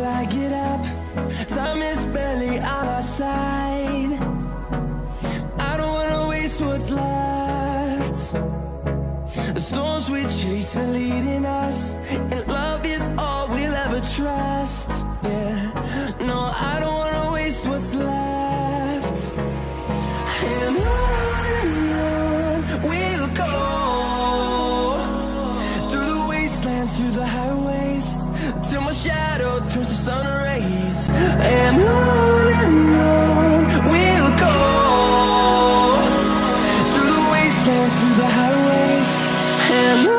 I get up. Time is barely on our side. I don't wanna waste what's left. The storms we chase are leading us, and love is all we'll ever trust. Yeah, no, I don't wanna waste what's left. And on we'll go, through the wastelands, through the highways, till my shadow turns to sun rays. And on we'll go, through the wastelands, through the highways, and on we'll go.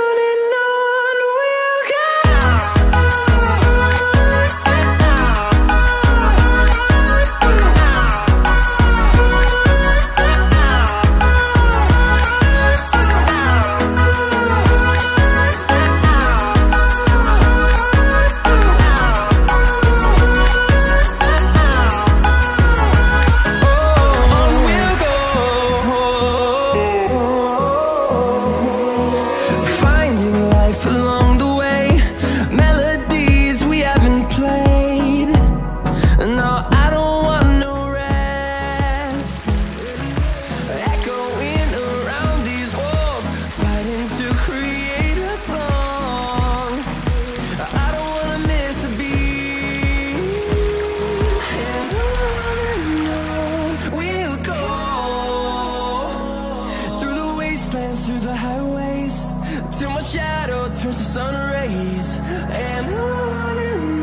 Through the highways, till my shadow turns to sun rays. And on